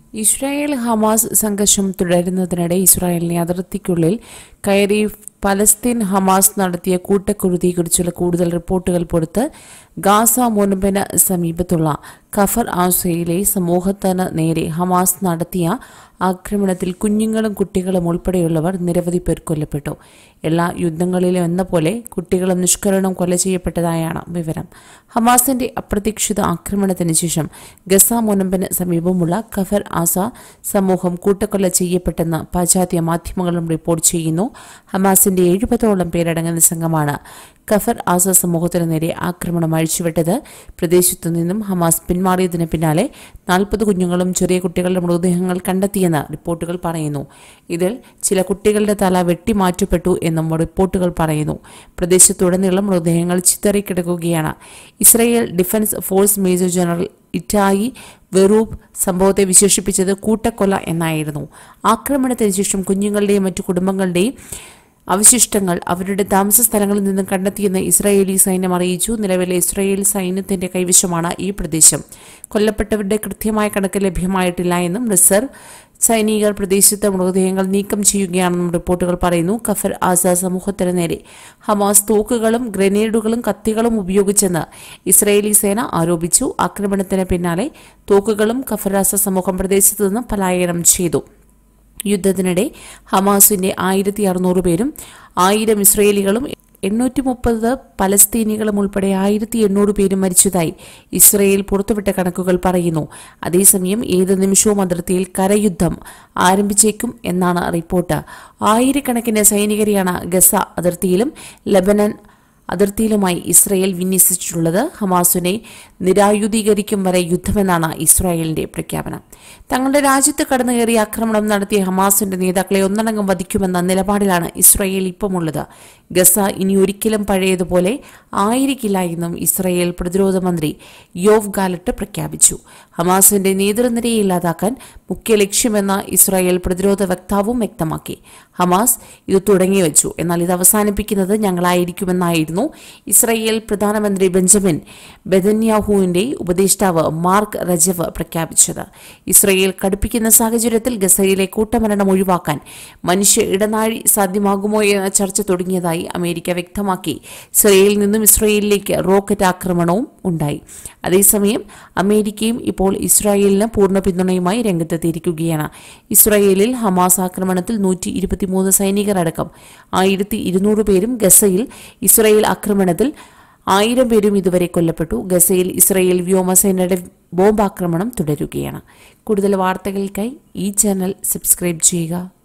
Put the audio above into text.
Israel Hamas സംഘർഷം തുടരുന്നതിനിടെ ഇസ്രായേലിനെ അതിർത്തിക്കുള്ളിൽ കയറി പലസ്തീൻ ഹമാസ് നടത്തിയ കൂട്ടക്കുരുതിയെക്കുറിച്ചുള്ള കൂടുതൽ റിപ്പോർട്ടുകൾ പുറത്ത് ഗാസ മുനമ്പിന് സമീപത്തുള്ള കഫർ ആസയിലെ സമൂഹത്തിന് നേരെ ഹമാസ് നടത്തിയ ആക്രമണത്തിൽ കുഞ്ഞുങ്ങളും കുട്ടികളും ഉൾപ്പെടെയുള്ളവർ നിരവധി പേർ കൊല്ലപ്പെട്ടു. എല്ലാ യുദ്ധങ്ങളിലും എന്ന പോലെ കുട്ടികളും നിഷ്കരണം കൊല ചെയ്യപ്പെട്ടതായാണ് വിവരം. ഹമാസിന്റെ അപ്രതീക്ഷിത ആക്രമണത്തിന് ശേഷം ഗസ മുനമ്പിന് സമീപമുള്ള കഫർ ആസ സമൂഹം കൂട്ടക്കൊല ചെയ്യപ്പെട്ടെന്ന് പാശ്ചാത്യ മാധ്യമങ്ങളും റിപ്പോർട്ട് ചെയ്യുന്നു. ഹമാസിന്റെ 70ഓളം പേരടങ്ങുന്ന സംഘമാണ് കഫർ ആസ സമൂഹത്തിന് നേരെ ആക്രമണം അഴിച്ചുവിട്ടത്. പ്രദേശത്തു നിന്നും ഹമാസ് പിന്മാറിയതിന് പിന്നാലെ 40 കുഞ്ഞുങ്ങളും ചെറിയ കുട്ടികളുടെ മൃതദേഹങ്ങൾ കണ്ടെത്തിയെന്ന് റിപ്പോർട്ടുകൾ പറയുന്നു. ഇതിൽ ചില കുട്ടികളുടെ തല വെട്ടിമാറ്റപ്പെട്ടു എന്നും റിപ്പോർട്ടുകൾ പറയുന്നു. പ്രദേശത്തുടനീളം മൃതദേഹങ്ങൾ ചിതറിക്കിടക്കുകയാണ്. Israel defence force major general Itai Veruv സംഭവത്തെ വിശേഷിപ്പിച്ചത് കൂട്ടക്കൊല എന്നായിരുന്നു. ആക്രമണത്തിന് ശേഷം കുഞ്ഞുങ്ങളുടെയും മറ്റു കുടുംബങ്ങളുടെയും അവശിഷ്ടങ്ങൾ അവരുടെ താമസ സ്ഥലങ്ങളിൽ നിന്നും കണ്ടെത്തിയെന്ന് ഇസ്രായേലി സൈന്യം അറിയിച്ചു. നിലവിലെ ഇസ്രായേൽ സൈന്യത്തിന്റെ കൈവശമാണ് ഈ പ്രദേശം. കൊല്ലപ്പെട്ടവരുടെ കൃത്യമായ കണക്ക് ലഭ്യമായിട്ടില്ല എന്നും റിസർവ് സൈനികർ പ്രദേശത്ത് മൃതദേഹങ്ങൾ നീക്കം ചെയ്യുകയാണെന്നും റിപ്പോർട്ടുകൾ പറയുന്നു. കഫർ ആസ സമൂഹത്തിന് നേരെ ഹമാസ് തോക്കുകളും ഗ്രനേഡുകളും കത്തികളും ഉപയോഗിച്ചെന്ന് ഇസ്രായേലി സേന ആരോപിച്ചു. ആക്രമണത്തിന് പിന്നാലെ തോക്കുകളും കഫർ ആസ സമൂഹം പ്രദേശത്തു നിന്ന് പലായനം ചെയ്തു. യുദ്ധത്തിനിടെ ഹമാസിന്റെ 1600 പേരും 1000 ഇസ്രായേലികളും 830 പലസ്തീനികളും ഉൾപ്പെടെ 1800 പേരും മരിച്ചതായി ഇസ്രായേൽ പുറത്തുവിട്ട കണക്കുകൾ പറയുന്നു. അതേസമയം ഏത് നിമിഷവും അതിർത്തിയിൽ കരയുദ്ധം ആരംഭിച്ചേക്കും എന്നാണ് റിപ്പോർട്ട്. ആയിരക്കണക്കിന് സൈനികരെയാണ് ഗസ അതിർത്തിയിലും ലബനൻ അതിർത്തിയിലുമായി ഇസ്രായേൽ വിന്യസിച്ചിട്ടുള്ളത്. ഹമാസിനെ നിരായുധീകരിക്കും വരെ യുദ്ധമെന്നാണ് ഇസ്രായേലിന്റെ പ്രഖ്യാപനം. തങ്ങളുടെ രാജ്യത്ത് കടന്നുകയറി ആക്രമണം നടത്തിയ ഹമാസിന്റെ നേതാക്കളെ ഒന്നടങ്കം വധിക്കുമെന്ന നിലപാടിലാണ് ഇസ്രായേൽ ഇപ്പമുള്ളത്. ഗസ ഇനി ഒരിക്കലും പഴയതുപോലെ ആയിരിക്കില്ല എന്നും ഇസ്രായേൽ പ്രതിരോധ മന്ത്രി യോവ് ഗാലറ്റ് പ്രഖ്യാപിച്ചു. ഹമാസിന്റെ നേതൃനിരയെ ഇല്ലാതാക്കാൻ മുഖ്യ ലക്ഷ്യമെന്ന ഇസ്രായേൽ പ്രതിരോധ വക്താവും വ്യക്തമാക്കി. ഹമാസ് ഇത് തുടങ്ങിവെച്ചു, എന്നാൽ ഇത് അവസാനിപ്പിക്കുന്നത് ഞങ്ങളായിരിക്കുമെന്നായിരുന്നു ഇസ്രായേൽ പ്രധാനമന്ത്രി ബെഞ്ചമിൻ ബെതന്യാഹുവിന്റെ ഉപദേഷ്ടാവ് മാർക്ക് റജവ് പ്രഖ്യാപിച്ചത്. ഇസ്രായേൽ കടുപ്പിക്കുന്ന സാഹചര്യത്തിൽ ഗസയിലെ കൂട്ടമരണം ഒഴിവാക്കാൻ മനുഷ്യ ഇടനാഴി സാധ്യമാകുമോ എന്ന ചർച്ച തുടങ്ങിയതായി അമേരിക്ക വ്യക്തമാക്കി. സിറിയയിൽ നിന്നും ഇസ്രായേലിലേക്ക് റോക്കറ്റ് ആക്രമണവും ഉണ്ടായി. അതേസമയം അമേരിക്കയും ഇപ്പോൾ ഇസ്രായേലിന് പൂർണ്ണ പിന്തുണയുമായി രംഗത്തെത്തിയിരിക്കുകയാണ്. ഇസ്രായേലിൽ ഹമാസ് ആക്രമണത്തിൽ 123 സൈനികർ അടക്കം 1200 പേരും, ഗസയിൽ ഇസ്രായേൽ ആക്രമണത്തിൽ 1000 പേരും ഇതുവരെ കൊല്ലപ്പെട്ടു. ഗസയിൽ ഇസ്രായേൽ വ്യോമസേനയുടെ ബോംബാക്രമണം തുടരുകയാണ്. കൂടുതൽ വാർത്തകൾക്കായി ഈ ചാനൽ സബ്സ്ക്രൈബ് ചെയ്യുക.